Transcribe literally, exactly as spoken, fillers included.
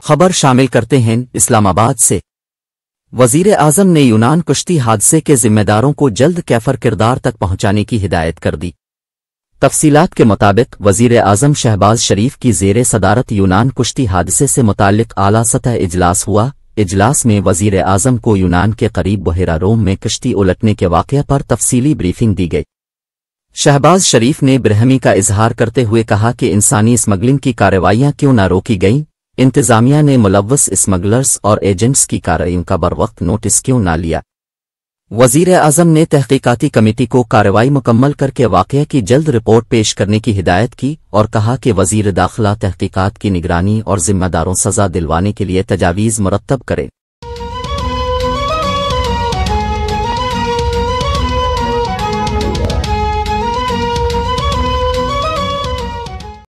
خبر شامل کرتے ہیں اسلام آباد سے۔ وزیر اعظم نے یونان کشتی حادثے کے ذمہ داروں کو جلد کیفر کردار تک پہنچانے کی ہدایت کر دی۔ تفصیلات کے مطابق وزیر اعظم شہباز شریف کی زیر صدارت یونان کشتی حادثے سے متعلق اعلیٰ سطح اجلاس ہوا۔ اجلاس میں وزیر اعظم کو یونان کے قریب بحیرہ روم میں کشتی الٹنے کے واقعہ پر تفصیلی بریفنگ دی گئی۔ شہباز شریف نے برہمی کا اظہار کرتے ہوئے کہا کہ انسانی اسمگلنگ کی کارروائیاں کیوں نہ روکی گئیں، انتظامیہ نے ملوث اسمگلرز اور ایجنٹس کی کارروائیوں کا بروقت نوٹس کیوں نہ لیا۔ وزیر اعظم نے تحقیقاتی کمیٹی کو کارروائی مکمل کر کے واقعہ کی جلد رپورٹ پیش کرنے کی ہدایت کی اور کہا کہ وزیر داخلہ تحقیقات کی نگرانی اور ذمہ داروں سزا دلوانے کے لیے تجاویز مرتب کریں۔